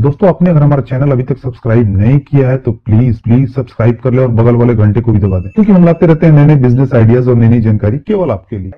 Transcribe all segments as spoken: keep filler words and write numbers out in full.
दोस्तों आपने अगर हमारा चैनल अभी तक सब्सक्राइब नहीं किया है तो प्लीज प्लीज सब्सक्राइब कर ले और बगल वाले घंटे को भी दबा दें, क्योंकि हम लाते रहते हैं नए नए बिजनेस आइडियाज और नई नई जानकारी केवल आपके लिए।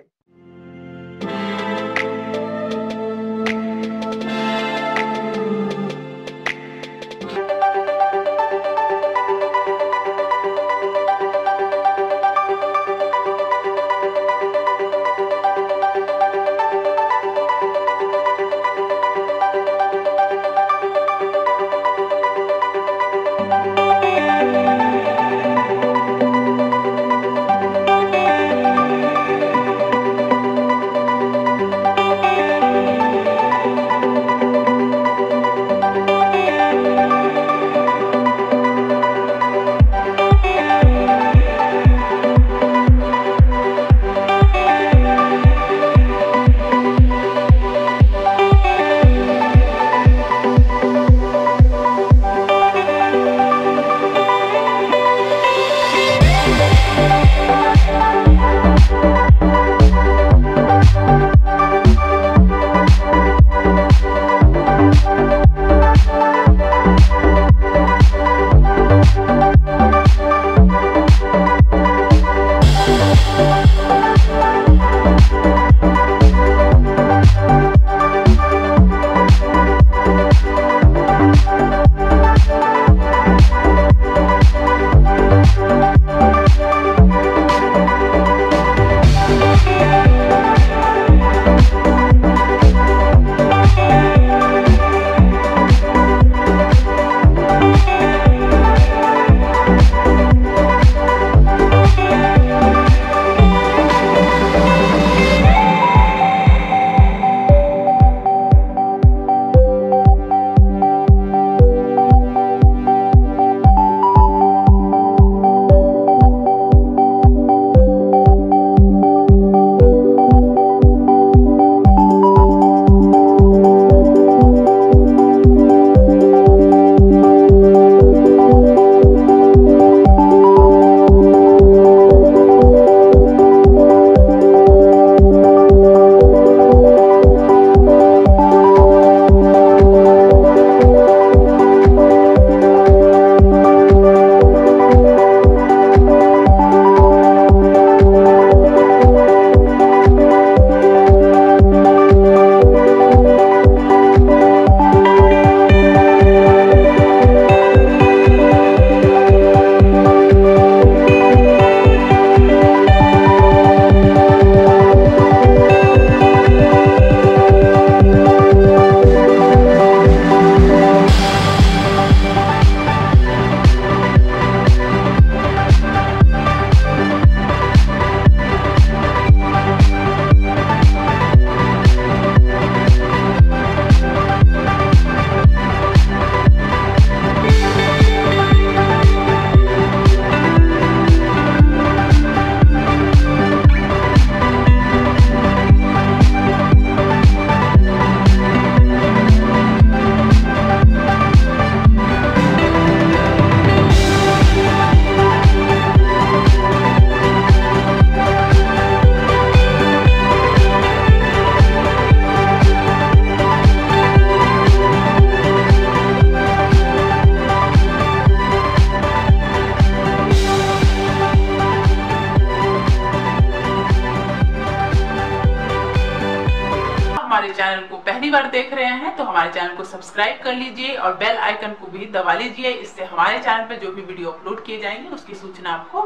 हमारे चैनल को पहली बार देख रहे हैं तो हमारे चैनल को सब्सक्राइब कर लीजिए और बेल आइकन को भी दबा लीजिए। इससे हमारे चैनल पर जो भी वीडियो अपलोड किए जाएंगे उसकी सूचना आपको।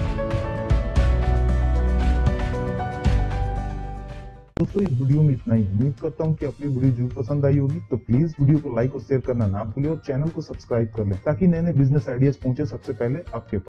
दोस्तों इस वीडियो में इतना ही। उम्मीद करता हूँ कि आपको वीडियो जरूर पसंद आई होगी, तो प्लीज वीडियो को लाइक और शेयर करना ना भूलिए और चैनल को सब्सक्राइब कर लें ताकि नए नए बिजनेस आइडियाज पहुंचे सबसे पहले आपके पास।